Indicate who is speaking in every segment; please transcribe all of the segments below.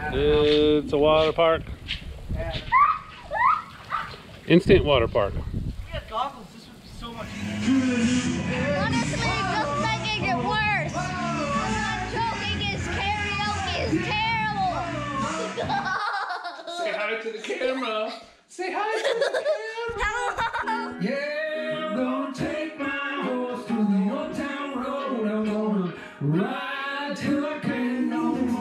Speaker 1: It's a water park. Instant water park.
Speaker 2: Yeah, goggles. This would be so much easier.
Speaker 3: Honestly, it just making it worse. Choking is karaoke is terrible.
Speaker 1: Say hi to the camera. Say hi to the camera.
Speaker 4: Yeah, I'm gonna take my horse to the old town road. I'm gonna ride till I can't no more.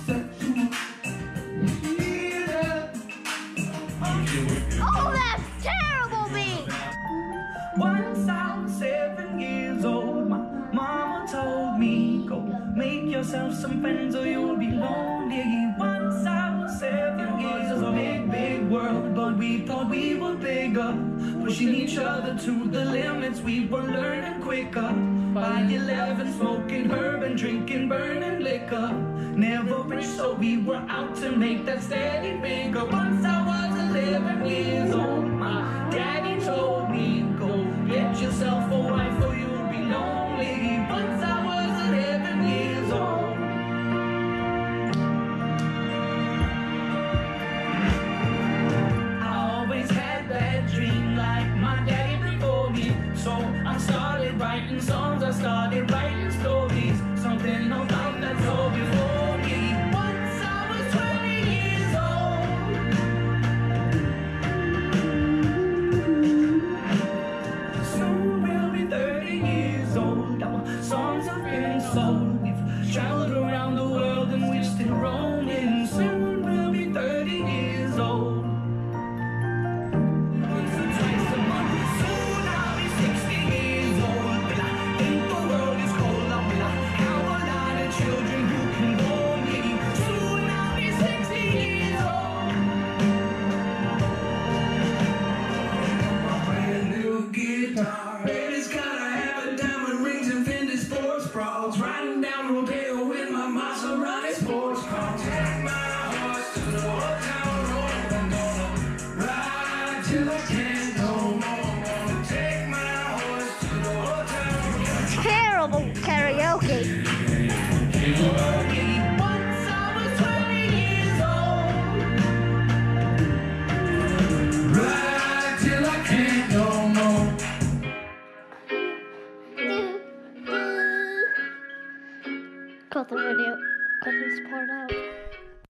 Speaker 3: Oh, that's terrible, me.
Speaker 2: Once I was 7 years old, my mama told me, go make yourself some friends or you'll be lonely. Once I was 7 years old, big, big world, but we thought we were bigger. Pushing each other to the limits, we were learning quicker. By 11, smoking herb and drinking burning liquor. Never rich, so we were out to make that steady bigger. Once I was 11 years old, my daddy told me, go get yourself a wife or you'll be lonely. Once I was 11 years old. I always had that dream like my daddy before me. So I started writing songs, I started writing stories. Something about that soul before me. Once I was 20 years old. Soon we'll be 30 years old. Our songs have been sold. We've traveled around the world and we're still roaming. Soon we'll be 30 years old. Once or twice a month. Soon I'll be 60 years old. But I think the world is cold. I will have a lot of children who can bore me. Soon I'll be 60 years old.
Speaker 4: My brand new guitar. Baby's gotta have a diamond rings and Fendi sports bras. Riding down Rodeo with my Maserati sports car. Take my horse to the old town road. I'm gonna ride till I can't no more. I'm gonna take my horse to the old town road.
Speaker 3: Terrible karaoke.
Speaker 4: Keep